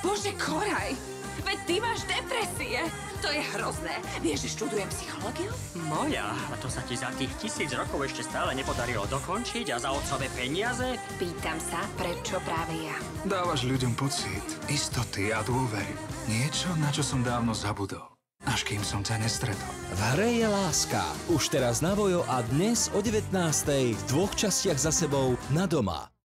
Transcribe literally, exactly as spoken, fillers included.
Bože, Koraj, veď ty máš depresie. To je hrozné. Vieš, že študujem psychológiu? Moja, a to sa ti za tých tisíc rokov ešte stále nepodarilo dokončiť a za otcové peniaze? Pýtam sa, prečo práve ja? Dávaš ľuďom pocit istoty a dôvery. Niečo, na čo som dávno zabudol. Až kým som ťa nestretol. V hre je láska. Už teraz na Vojo a dnes o devätnástej v dvoch častiach za sebou na Doma.